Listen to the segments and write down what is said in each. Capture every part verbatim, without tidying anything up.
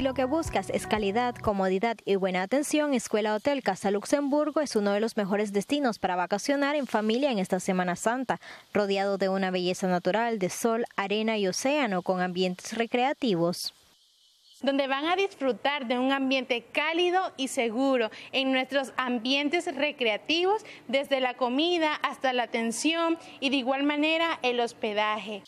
Si lo que buscas es calidad, comodidad y buena atención, Escuela Hotel Casa Luxemburgo es uno de los mejores destinos para vacacionar en familia en esta Semana Santa, rodeado de una belleza natural de sol, arena y océano con ambientes recreativos, donde van a disfrutar de un ambiente cálido y seguro en nuestros ambientes recreativos, desde la comida hasta la atención y de igual manera el hospedaje.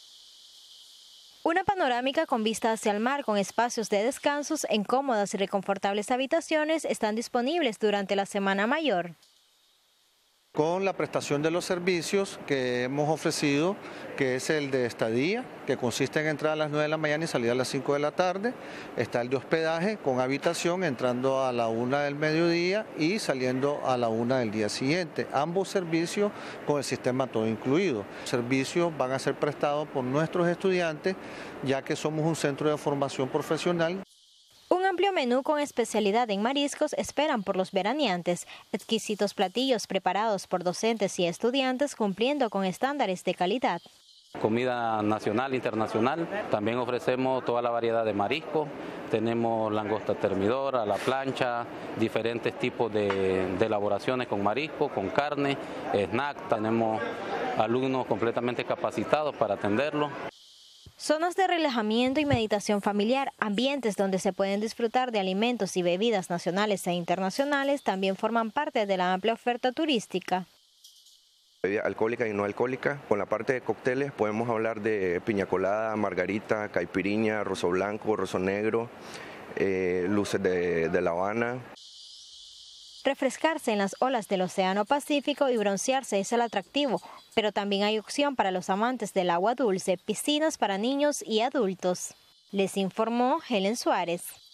Una panorámica con vista hacia el mar con espacios de descansos en cómodas y reconfortables habitaciones están disponibles durante la Semana Mayor. Con la prestación de los servicios que hemos ofrecido, que es el de estadía, que consiste en entrar a las nueve de la mañana y salir a las cinco de la tarde. Está el de hospedaje con habitación, entrando a la una del mediodía y saliendo a la una del día siguiente. Ambos servicios con el sistema todo incluido. Los servicios van a ser prestados por nuestros estudiantes, ya que somos un centro de formación profesional. Un amplio menú con especialidad en mariscos esperan por los veraneantes, exquisitos platillos preparados por docentes y estudiantes cumpliendo con estándares de calidad. Comida nacional, internacional, también ofrecemos toda la variedad de mariscos, tenemos langosta termidor, a la plancha, diferentes tipos de, de elaboraciones con marisco, con carne, snack, tenemos alumnos completamente capacitados para atenderlo. Zonas de relajamiento y meditación familiar, ambientes donde se pueden disfrutar de alimentos y bebidas nacionales e internacionales también forman parte de la amplia oferta turística. Bebida alcohólica y no alcohólica. Con la parte de cócteles podemos hablar de piña colada, margarita, caipiriña, roso blanco, roso negro, eh, luces de, de La Habana. Refrescarse en las olas del Océano Pacífico y broncearse es el atractivo, pero también hay opción para los amantes del agua dulce, piscinas para niños y adultos. Les informó Helen Suárez.